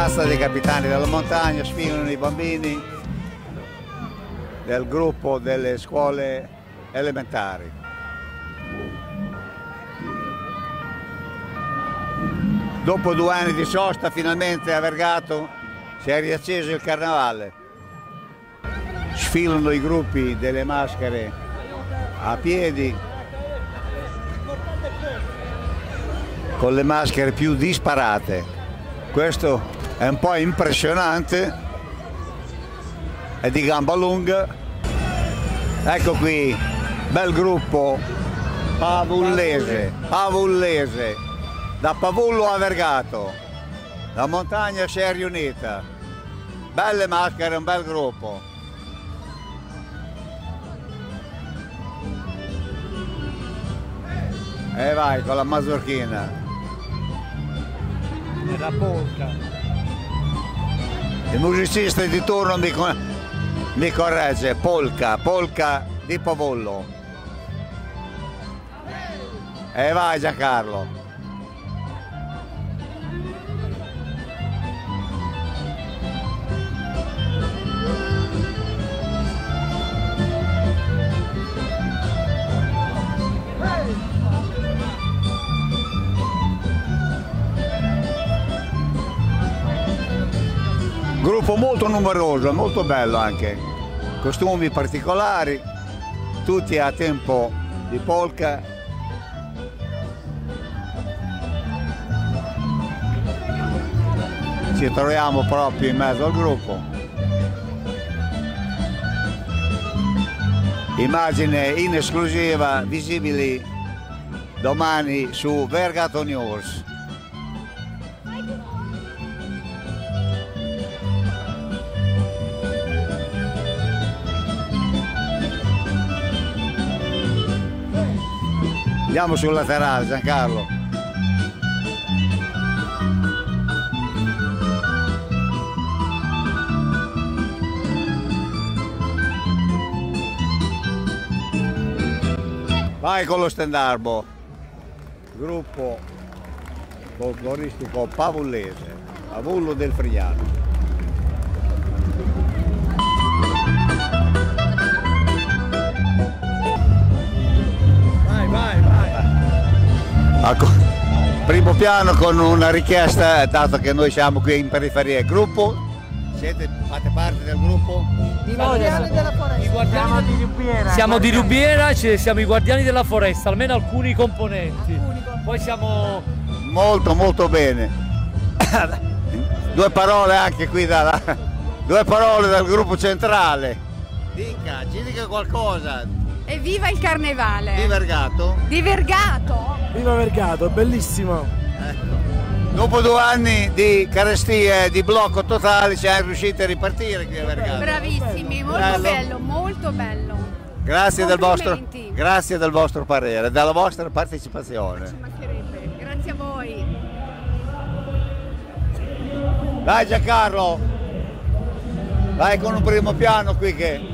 L'asta dei capitani della montagna sfilano i bambini del gruppo delle scuole elementari. Dopo 2 anni di sosta, finalmente a Vergato si è riacceso il carnevale. Sfilano i gruppi delle maschere a piedi, con le maschere più disparate. Questo è un po' impressionante, è di gamba lunga. Ecco qui, bel gruppo pavullese, da Pavullo a Vergato. La montagna si è riunita, belle maschere, un bel gruppo. E vai con la mazurchina. E la polka. Il musicista di turno mi corregge, polka di Pavullo. E vai Giancarlo. Gruppo molto numeroso, molto bello anche, costumi particolari, tutti a tempo di polka. Ci troviamo proprio in mezzo al gruppo. Immagine in esclusiva visibili domani su Vergato News. Andiamo sul laterale, Giancarlo. Vai con lo stendardo. Gruppo folcloristico pavullese, Pavullo del Frignano. Primo piano con una richiesta, dato che noi siamo qui in periferia. Gruppo? Fate parte del gruppo? I guardiani della foresta. Siamo di Rubiera, siamo i guardiani della foresta, almeno alcuni componenti. Poi siamo... Molto molto bene. 2 parole anche qui 2 parole dal gruppo centrale. Ci dica qualcosa. Evviva il carnevale! Di Vergato? Di Vergato! Viva Vergato, è bellissimo! Ecco. Dopo 2 anni di carestie e di blocco totale siamo riusciti a ripartire qui a Vergato. Bravissimi, molto bello, molto bello. Grazie del vostro parere, della vostra partecipazione. Ci mancherebbe, grazie a voi. Dai Giancarlo, vai con un primo piano qui che...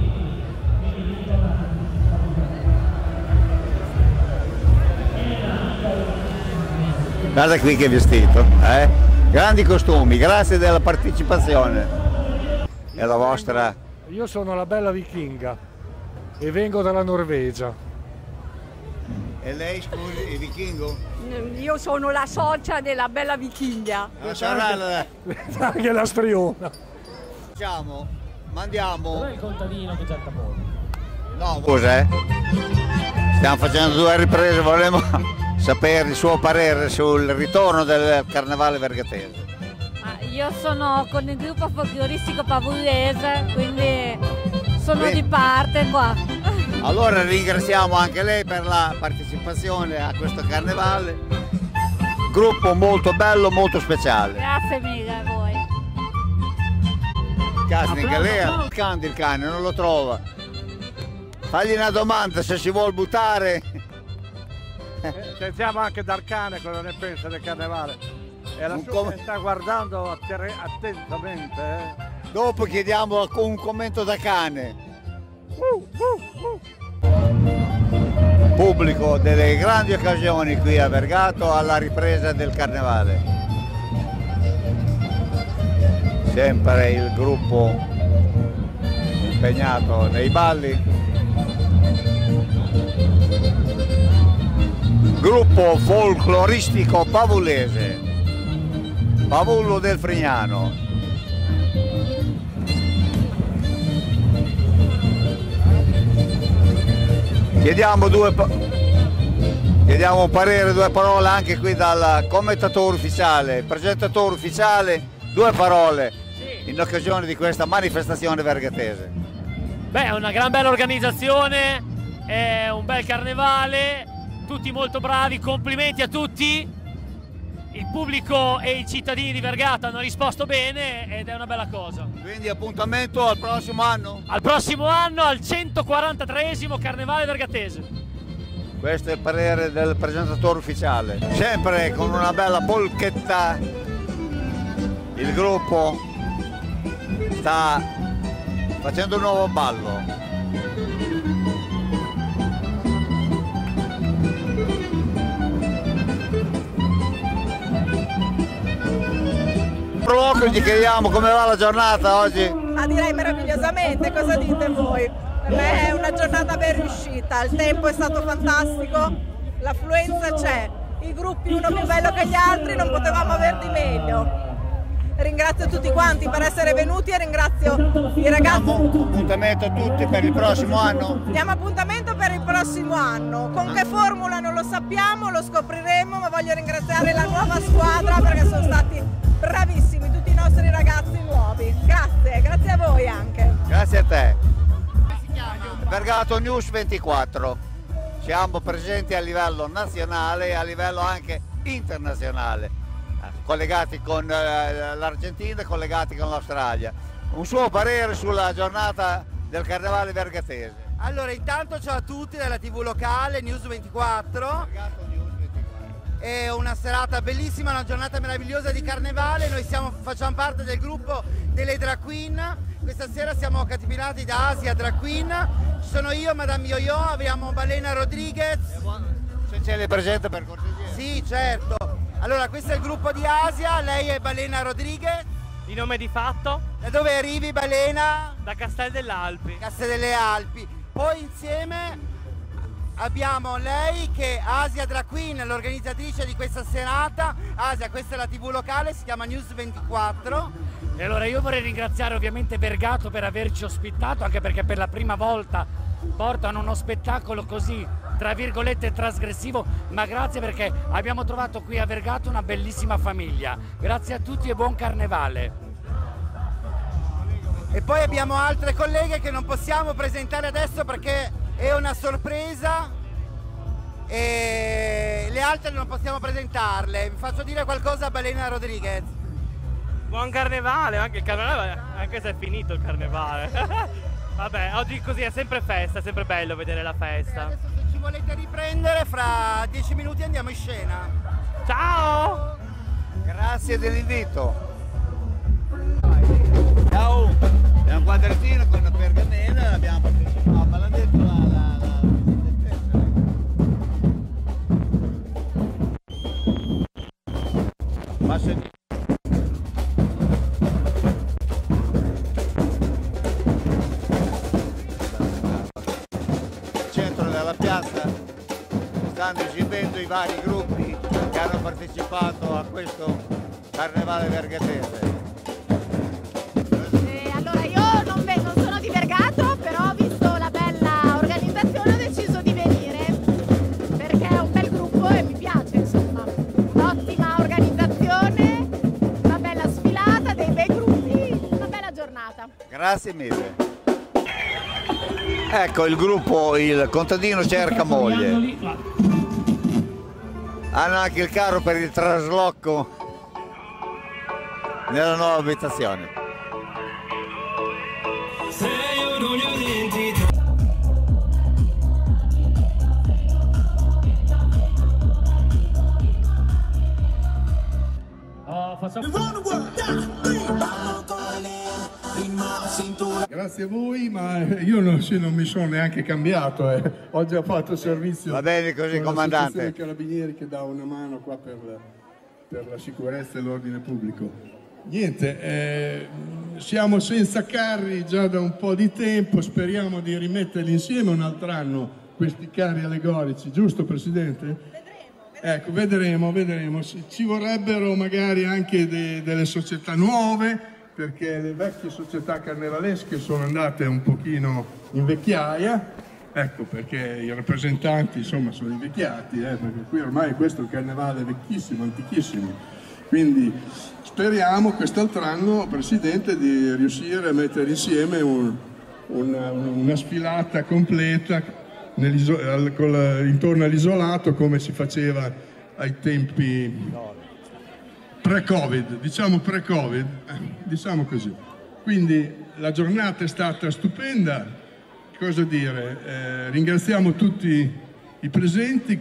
Guarda qui che vestito, eh? Grandi costumi, grazie della partecipazione. E la vostra? Io sono la bella vichinga e vengo dalla Norvegia. E lei, scusi, è vichingo? Io sono la socia della bella vichinga. Anche la striona. Diciamo, mandiamo... Dov'è il contadino che canta polka? No, scusa, stiamo facendo 2 riprese, vorremmo sapere il suo parere sul ritorno del carnevale vergatese. Io sono con il gruppo folcloristico pavullese, quindi sono di parte qua. Allora ringraziamo anche lei per la partecipazione a questo carnevale. Gruppo molto bello, molto speciale. Grazie mille a voi. Casting, lei canta il cane, non lo trova. Fagli una domanda se si vuol buttare. Sentiamo anche dal cane cosa ne pensa del carnevale. E la sua sta guardando attentamente. Dopo chiediamo un commento da cane. Pubblico delle grandi occasioni qui a Vergato alla ripresa del carnevale. sempre il gruppo impegnato nei balli. Gruppo folcloristico pavulese, Pavullo del Frignano. Chiediamo un parere, due parole anche qui dal commentatore ufficiale, presentatore ufficiale, due parole in occasione di questa manifestazione vergatese. Beh, è una gran bella organizzazione, è un bel carnevale, tutti molto bravi, complimenti a tutti. Il pubblico e i cittadini di Vergata hanno risposto bene ed è una bella cosa. Quindi appuntamento al prossimo anno? Al prossimo anno, al 143esimo Carnevale Vergatese. Questo è il parere del presentatore ufficiale. Sempre con una bella polchetta il gruppo sta facendo un nuovo ballo. Proloco, gli chiediamo come va la giornata oggi? Ma direi meravigliosamente, cosa dite voi? Per me è una giornata ben riuscita, il tempo è stato fantastico, l'affluenza c'è, i gruppi uno più bello che gli altri, non potevamo aver di meglio. Ringrazio tutti quanti per essere venuti e ringrazio i ragazzi. Diamo appuntamento a tutti per il prossimo anno? Diamo appuntamento per il prossimo anno, con che formula non lo sappiamo, lo scopriremo, ma voglio ringraziare la nuova squadra perché sono stati bravissimi tutti i nostri ragazzi nuovi. Grazie, grazie a voi anche. Grazie a te. Vergato News 24. Siamo presenti a livello nazionale e a livello anche internazionale, collegati con l'Argentina e collegati con l'Australia. Un suo parere sulla giornata del Carnevale vergatese? Allora, intanto ciao a tutti dalla TV locale News 24. È una serata bellissima, una giornata meravigliosa di Carnevale. Noi facciamo parte del gruppo delle Drag Queen. Questa sera siamo capitanati da Asia Drag Queen. Ci sono io, Madame Yo-Yo, abbiamo Balena Rodriguez. Se ce le presenta per cortesia. Sì, certo. Allora, questo è il gruppo di Asia, lei è Balena Rodriguez. Di nome di fatto? Da dove arrivi, Balena? Da Castel delle Alpi. Castel delle Alpi. Poi insieme abbiamo lei che è Asia Drag Queen, l'organizzatrice di questa serata. Asia, questa è la TV locale, si chiama News 24. E allora io vorrei ringraziare ovviamente Vergato per averci ospitato, anche perché per la prima volta portano uno spettacolo così, tra virgolette, trasgressivo, ma grazie perché abbiamo trovato qui a Vergato una bellissima famiglia. Grazie a tutti e buon carnevale. E poi abbiamo altre colleghe che non possiamo presentare adesso perché è una sorpresa e le altre non possiamo presentarle. Vi faccio dire qualcosa a Balena Rodriguez. Buon carnevale, anche il carnevale, anche se è finito il carnevale. Vabbè, oggi così è sempre festa, è sempre bello vedere la festa. Adesso se ci volete riprendere, fra 10 minuti andiamo in scena. Ciao! Grazie dell'invito. Ciao, è un quadrettino con la pergamena, abbiamo partecipato, me l'ha detto la centro della piazza stanno esibendo i vari gruppi che hanno partecipato a questo carnevale vergatese. Allora io non sono di Vergato, però visto la bella organizzazione ho deciso di venire perché è un bel gruppo e mi piace, insomma. Un'ottima organizzazione, una bella sfilata, dei bei gruppi, una bella giornata. Grazie mille. Ecco il gruppo, il contadino cerca moglie. Hanno anche il carro per il trasloco nella nuova abitazione. Grazie a voi, ma io non mi sono neanche cambiato. Oggi ho fatto servizio. Va bene così, comandante. Dei Carabinieri che dà una mano qua per la sicurezza e l'ordine pubblico. Niente, siamo senza carri già da un po' di tempo, speriamo di rimetterli insieme un altro anno, questi carri allegorici, giusto Presidente? Ecco, vedremo. Ci vorrebbero magari anche delle società nuove, perché le vecchie società carnevalesche sono andate un pochino in vecchiaia, ecco perché i rappresentanti insomma sono invecchiati, perché qui ormai questo è un carnevale vecchissimo, antichissimo, quindi speriamo quest'altro anno, Presidente, di riuscire a mettere insieme una sfilata completa intorno all'isolato come si faceva ai tempi pre-Covid, diciamo così. Quindi la giornata è stata stupenda, cosa dire, ringraziamo tutti i presenti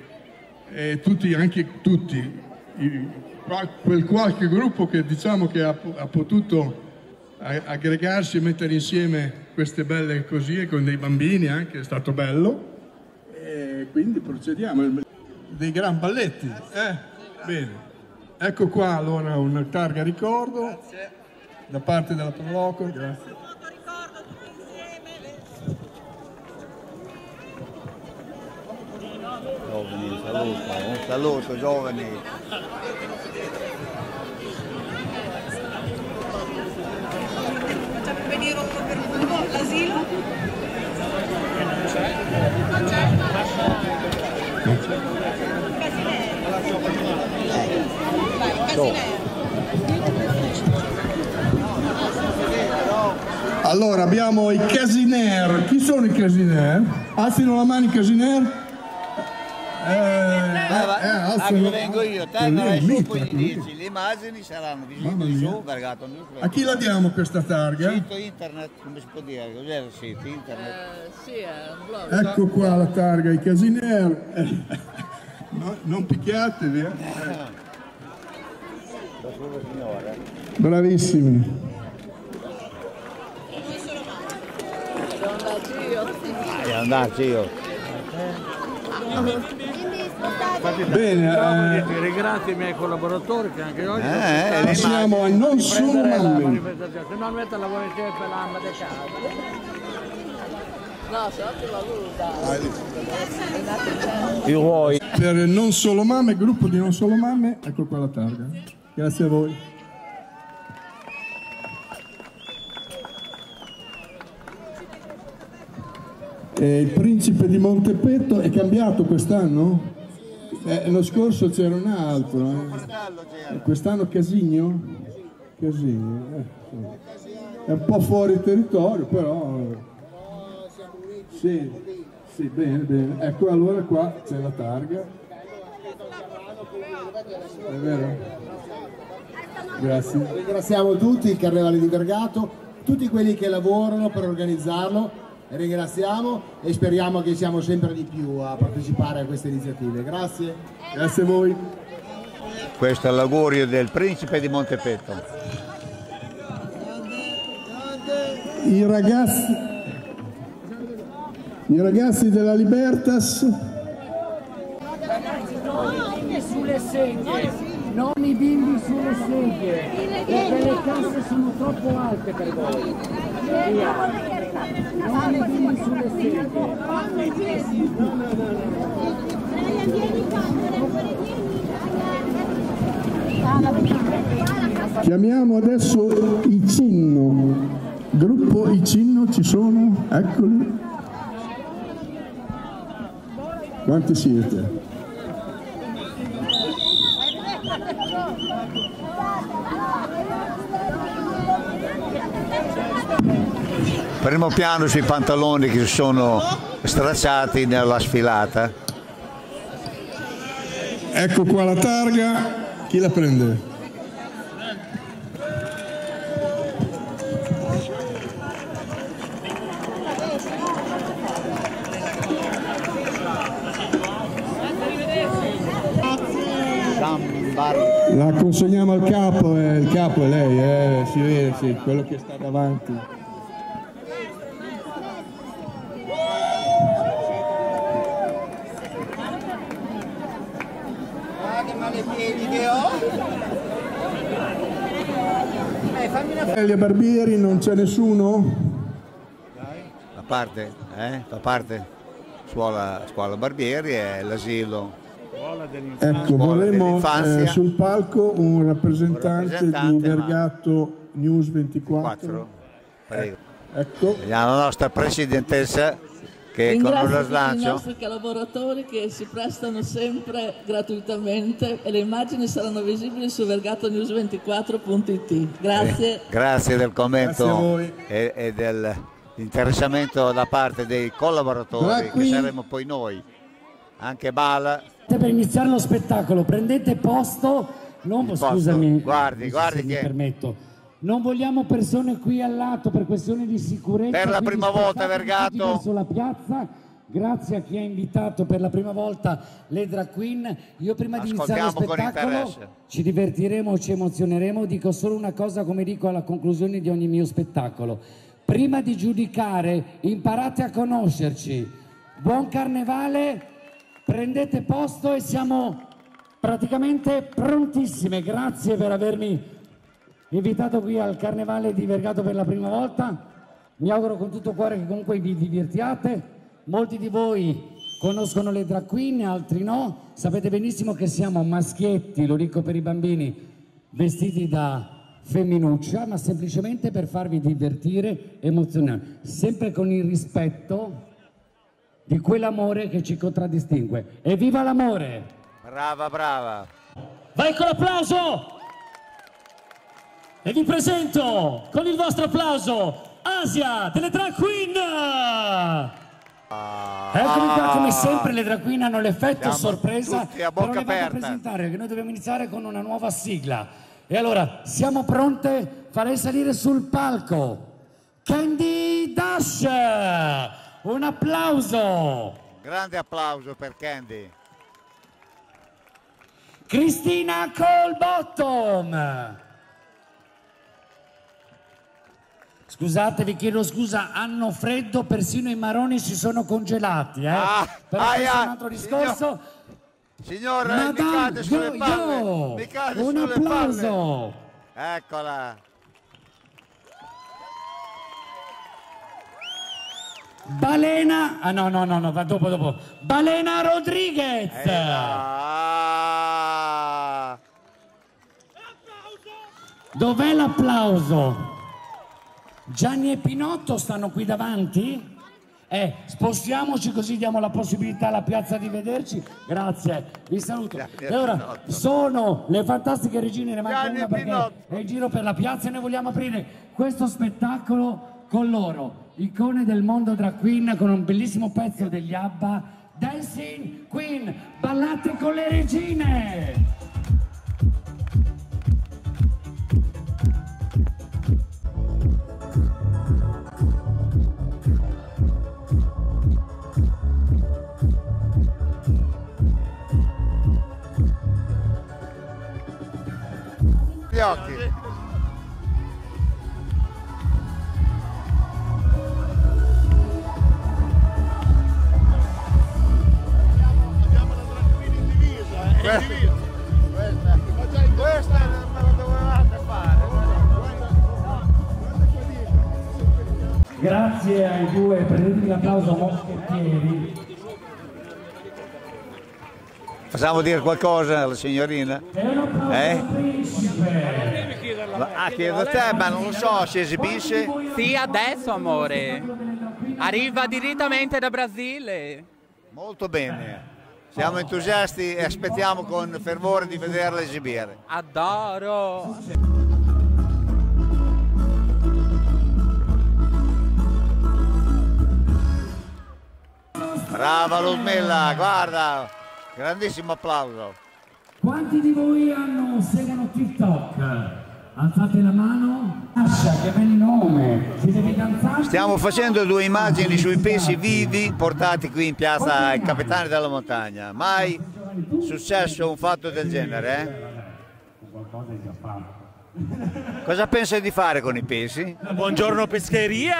quel qualche gruppo che diciamo che ha potuto aggregarsi e mettere insieme queste belle cosie con dei bambini anche, è stato bello, e quindi procediamo, dei gran balletti, bene, ecco qua allora una targa ricordo da parte della Proloco, grazie. Giovani, un saluto giovani. Facciamo venire uno per uno, l'asilo. Non c'è. Allora abbiamo i Casiner, chi sono i Casiner? Alzino la mano i Casiner? Vengo io, te darai su, poi dici, le immagini saranno visibili su Vergato News. A chi la diamo questa targa? Sito internet, come si può dire? Cos'è il sito internet? Sì, è un blog. Ecco qua la targa, i Casiner. No, non picchiatevi, Bravissimi. Devo andarci io. Bene, ringrazio i miei collaboratori che anche oggi passiamo a Non Solo Mamme. Se no mette la volentieri per l'amba di casa. No, se no ti valuta. Io vuoi. Per Non Solo Mamme, gruppo di Non Solo Mamme, ecco qua la targa. Grazie a voi. Il Principe di Montepetto è cambiato quest'anno? L'anno scorso c'era un altro. Quest'anno Casigno? Casigno. È un po' fuori territorio, però. Sì, bene. Ecco, allora qua c'è la targa. È vero? Grazie. Ringraziamo tutti, il Carnevale di Vergato, tutti quelli che lavorano per organizzarlo. Ringraziamo e speriamo che siamo sempre di più a partecipare a queste iniziative. Grazie. Grazie a voi. Questo è l'augurio del Principe di Montepetto. I ragazzi della Libertas. Sulle sedie, non i bimbi sulle sedie, perché le casse sono troppo alte per voi. Via. Non i bimbi sulle sedie. Chiamiamo adesso i Cinno. Gruppo i Cinno ci sono? Eccoli. Quanti siete? Primo piano sui pantaloni che sono stracciati nella sfilata. Ecco qua la targa, chi la prende? La consegniamo al capo, il capo è lei, si vede, sì, quello che sta davanti. Che male piedi che ho! Elia Barbieri, non c'è nessuno? Fa parte scuola Barbieri e l'asilo. Ecco, vorremmo sul palco un rappresentante di Vergato News 24. Prego. Ecco. La nostra presidentessa che con lo slancio. I nostri collaboratori che si prestano sempre gratuitamente e le immagini saranno visibili su vergatonews24.it. Grazie. Grazie del commento. Grazie a voi. E dell'interessamento da parte dei collaboratori che saremo poi noi. Anche Bala. Per iniziare lo spettacolo prendete posto, scusami, guardi se mi permetto, non vogliamo persone qui al lato per questioni di sicurezza. Per la prima volta Vergato verso la piazza. Grazie a chi ha invitato per la prima volta le drag queen. Io prima di iniziare lo spettacolo ci divertiremo, ci emozioneremo. Dico solo una cosa, come dico alla conclusione di ogni mio spettacolo: prima di giudicare imparate a conoscerci. Buon carnevale. Prendete posto e siamo praticamente prontissime. Grazie per avermi invitato qui al Carnevale di Vergato per la prima volta. Mi auguro con tutto cuore che comunque vi divertiate. Molti di voi conoscono le drag queen, altri no. Sapete benissimo che siamo maschietti, lo dico per i bambini, vestiti da femminuccia, ma semplicemente per farvi divertire, emozionare, sempre con il rispetto di quell'amore che ci contraddistingue. Evviva l'amore! Brava, brava! Vai con l'applauso! E vi presento con il vostro applauso Asia delle drag queen! Eccomi qua, come sempre le drag queen hanno l'effetto sorpresa, tutti a bocca però le vado a presentare che noi dobbiamo iniziare con una nuova sigla. E allora, siamo pronte? Farei salire sul palco Candy Dash! Un applauso! Grande applauso per Candy. Cristina Colbottom! Scusate, vi chiedo scusa, hanno freddo, persino i maroni si sono congelati, però questo è un altro discorso. Signora, mi cade sulle palle. Mi cade un sulle applauso! Palle. Eccola. Balena, no, va dopo. Balena Rodriguez. Dov'è l'applauso? Gianni e Pinotto stanno qui davanti? Spostiamoci così diamo la possibilità alla piazza di vederci. Grazie, vi saluto. E ora sono le fantastiche regine, ne manca una perché è in giro per la piazza e noi vogliamo aprire questo spettacolo con loro. Icone del mondo drag queen con un bellissimo pezzo degli ABBA, Dancing Queen, ballate con le regine! Gli occhi. Questa me la dovevate fare. Grazie ai due, prendete l'applauso moschettieri. Facciamo dire qualcosa alla signorina? Chiedo a te, ma non lo so, si esibisce? Sì, adesso amore. Arriva direttamente da Brasile. Molto bene. Siamo entusiasti e aspettiamo con fervore di vederla esibire. Adoro! Brava Ludmilla, guarda, grandissimo applauso. Quanti di voi seguono TikTok? Alzate la mano. Ascia, che bel nome! Siete fidanzati? Stiamo facendo due immagini sui pesi vivi portati qui in piazza ai Capitani della Montagna. Mai successo un fatto del genere, Cosa pensi di fare con i pesi? Buongiorno pescheria!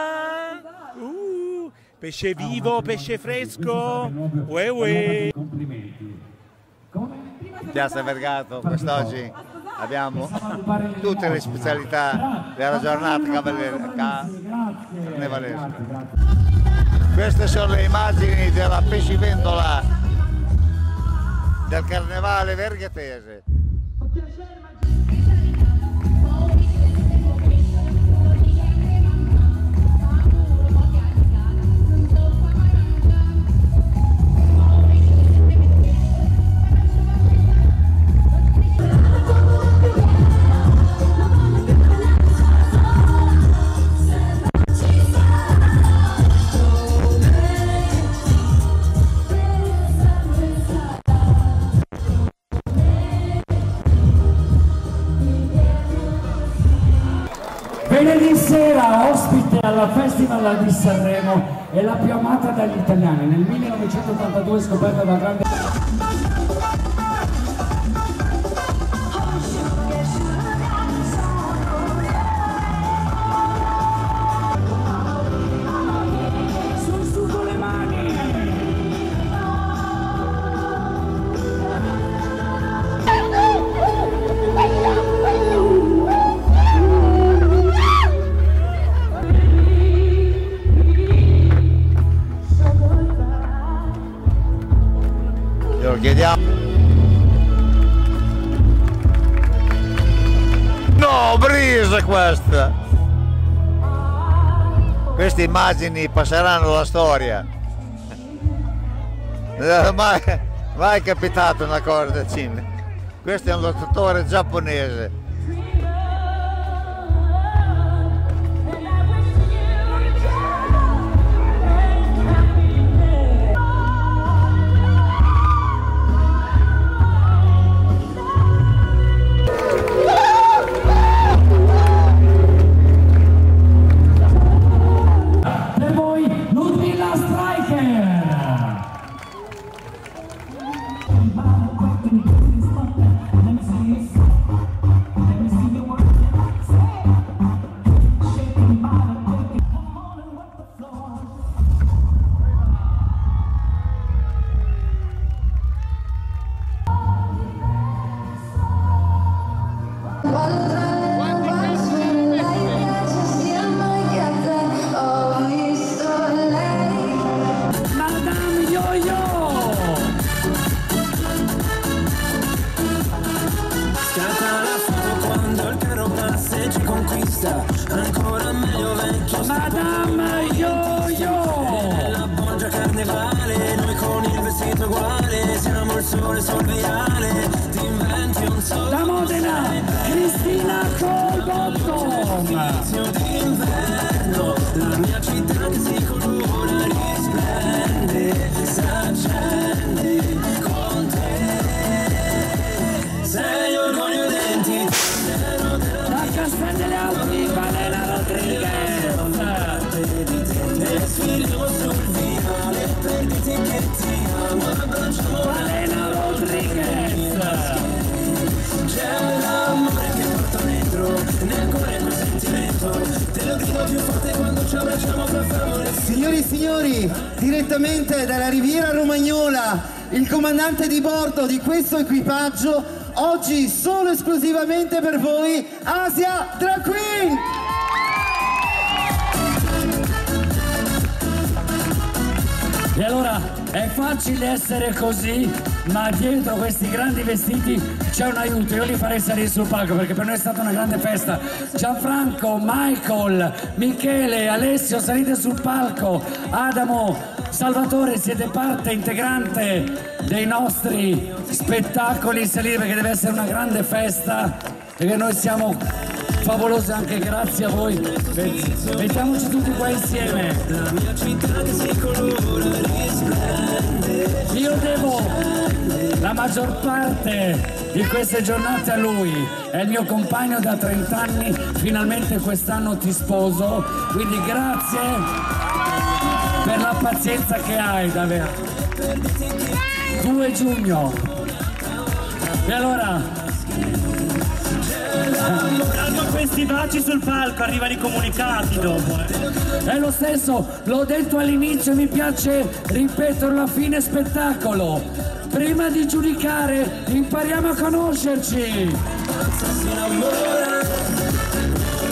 Pesce vivo, pesce fresco! Complimenti. Piazza Vergato, quest'oggi abbiamo tutte le specialità della giornata carnevalesca. Queste sono le immagini della pesciventola del carnevale verghetese. Venerdì sera ospite alla Festival di Sanremo è la più amata dagli italiani. Nel 1982 scoperta da grande... Su con le mani! Lo chiediamo. No, brisa questa! Queste immagini passeranno alla storia. Mai capitato una cosa del cinema. Questo è un lottatore giapponese. Ancora meglio vecchio Madame Yo-Yo, la Boggia carnevale, noi con il vestito uguale, siamo il sole sul viale, ti inventi un sole. Da Modena, Cristina Colbotto. Inizio d'inverno, la mia città che si colora, risplende, s'accende con te. Sei orgoglio denti. Castel delle Alpi, Valena Rodriguez. Sfiliamo sul finale, perditi che ti amo, abbracciamo Valena Rodriguez. C'è l'amore che porto dentro, nel cuore quel sentimento, te lo grido più forte quando ci abbracciamo fra favore. Signori e signori, direttamente dalla Riviera Romagnola, il comandante di bordo di questo equipaggio, oggi solo esclusivamente per voi, Asia Drag Queen! E allora è facile essere così, ma dietro questi grandi vestiti c'è un aiuto. Io li farei salire sul palco perché per noi è stata una grande festa. Gianfranco, Michael, Michele, Alessio, salite sul palco. Adamo, Salvatore, siete parte integrante dei nostri spettacoli. Salire perché deve essere una grande festa e che noi siamo favolosi anche grazie a voi. Mettiamoci tutti qua insieme. La mia città che si colora, risplende. Io devo la maggior parte di queste giornate a lui. È il mio compagno da 30 anni, finalmente quest'anno ti sposo, quindi grazie per la pazienza che hai davvero. 2 giugno. E allora Hanno questi baci sul palco, arrivano i comunicati dopo. È lo stesso, l'ho detto all'inizio, mi piace ripeterlo a fine spettacolo. Prima di giudicare impariamo a conoscerci. ragazza si innamora.